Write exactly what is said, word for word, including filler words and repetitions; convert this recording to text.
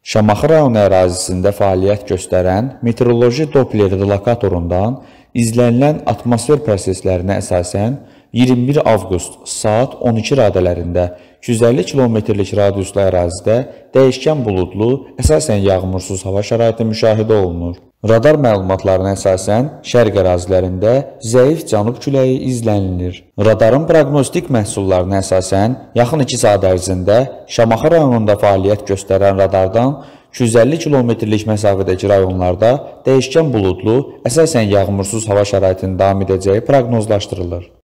Şamaxı rayonu ərazisində fəaliyyət göstərən meteoroloji Doppler relokatorundan izlənilən atmosfer proseslərinə əsasən iyirmi bir avqust saat on iki radələrində iki yüz əlli kilometrlik radiuslu ərazidə dəyişkən buludlu, əsasən yağmursuz hava şəraiti müşahidə olunur. Radar məlumatlarına əsasən şərq ərazilərində zəif cənub küləyi izlənilir. Radarın proqnostik məhsullarına əsasən yaxın iki saat ərzində Şamaxı rayonunda fəaliyyət göstərən radardan iki yüz əlli kilometrlik məsafədəki rayonlarda dəyişkən buludlu, əsasən yağmursuz hava şəraitinin davam edəcəyi proqnozlaşdırılır.